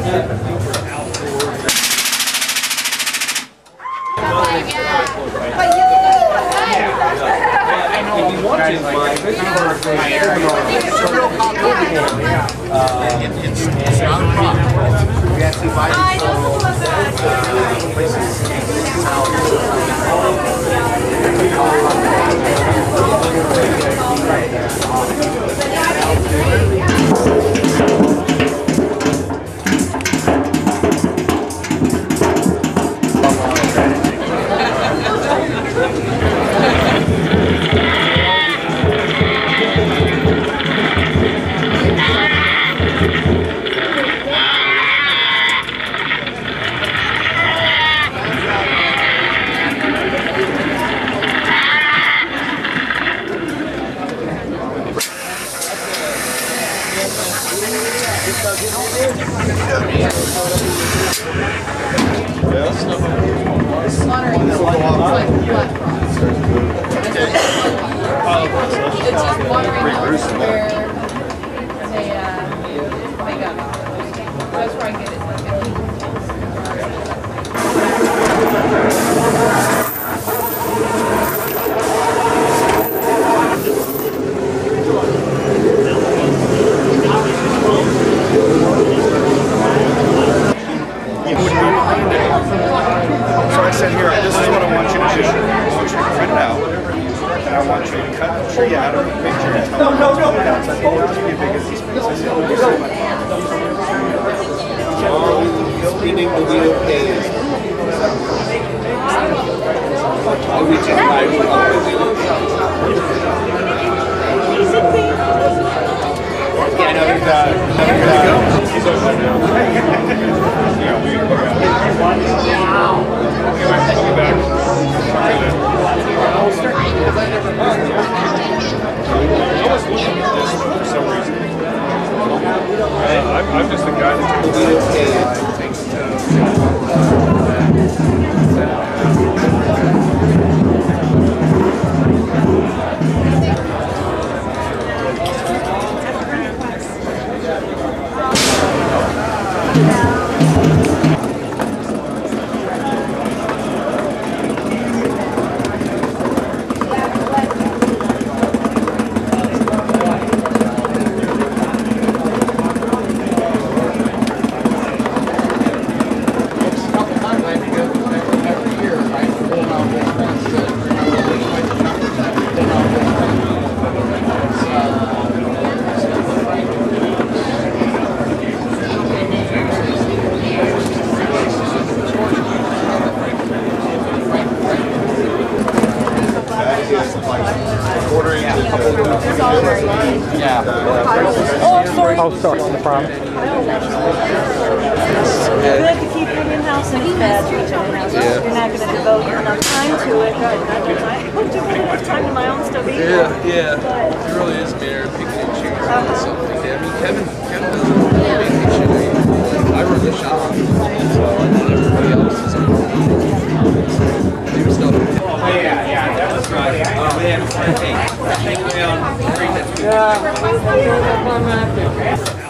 I'm just the guy that takes Oh, sorry, no problem. It's good to keep it in-house and it's bad to keep it in-house. You're not going to devote enough time to it. I put too much time to my own stuff either. Yeah. It really is mere picking and choosing and stuff like that. I mean, Kevin doesn't make me choose. I run the shop, so and then everybody else is on the do stuff. Oh, yeah, that was right. Oh, man. Hey, take me on. Yeah.